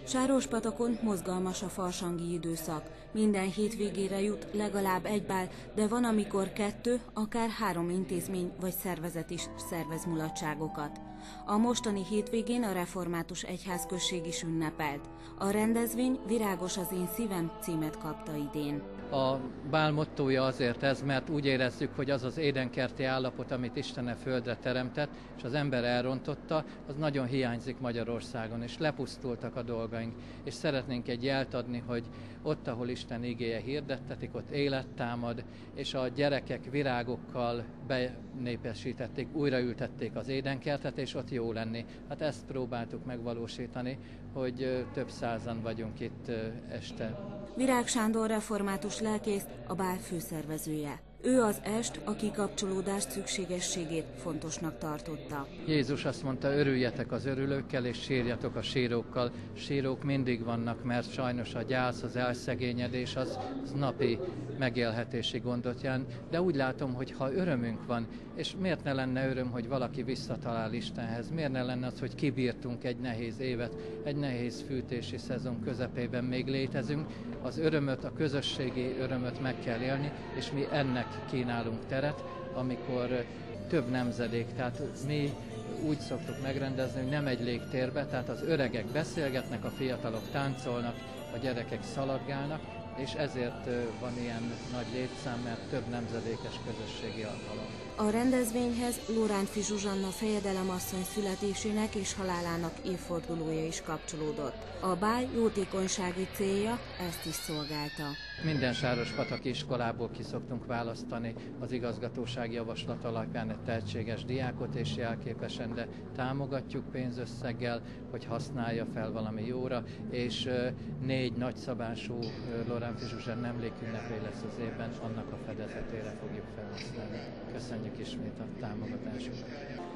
Sárospatakon mozgalmas a farsangi időszak. Minden hétvégére jut legalább egy bál, de van, amikor 2, akár 3 intézmény vagy szervezet is szervez mulatságokat. A mostani hétvégén a Református Egyházközség is ünnepelt. A rendezvény Virágos az én szívem címet kapta idén. A bál mottója azért ez, mert úgy érezzük, hogy az az édenkerti állapot, amit Isten a földre teremtett, és az ember elrontotta, az nagyon hiányzik Magyarországon, és lepusztultak a dolgaink. És szeretnénk egy jelt adni, hogy ott, ahol Isten igéje hirdettetik, ott élet támad, és a gyerekek virágokkal benépesítették, újraültették az édenkertet, és ott jó lenni. Hát ezt próbáltuk megvalósítani, hogy több százan vagyunk itt este. Virág Sándor református lelkész, a bál főszervezője. Ő az est a kikapcsolódás szükségességét fontosnak tartotta. Jézus azt mondta, örüljetek az örülőkkel, és sírjatok a sírókkal. Sírók mindig vannak, mert sajnos a gyász, az elszegényedés az napi megélhetési gondot jelent. De úgy látom, hogy ha örömünk van, és miért ne lenne öröm, hogy valaki visszatalál Istenhez? Miért ne lenne az, hogy kibírtunk egy nehéz évet, egy nehéz fűtési szezon közepében még létezünk? Az örömöt, a közösségi örömöt meg kell élni, és mi ennek kínálunk teret, amikor több nemzedék, tehát mi úgy szoktuk megrendezni, hogy nem egy légtérbe, tehát az öregek beszélgetnek, a fiatalok táncolnak, a gyerekek szaladgálnak, és ezért van ilyen nagy létszám, mert több nemzedékes közösségi alkalom. A rendezvényhez Lórántfi Zsuzsanna fejedelemasszony születésének és halálának évfordulója is kapcsolódott. A bál jótékonysági célja ezt is szolgálta. Minden sárospataki iskolából ki szoktunk választani az igazgatóság javaslat alapján egy tehetséges diákot, és jelképesen, de támogatjuk pénzösszeggel, hogy használja fel valami jóra, és 4 nagyszabású Lórántfi Zsuzsanna emlékünnepé lesz az évben, annak a fedezetére fogjuk felhasználni. Köszönjük ismét a támogatásukat!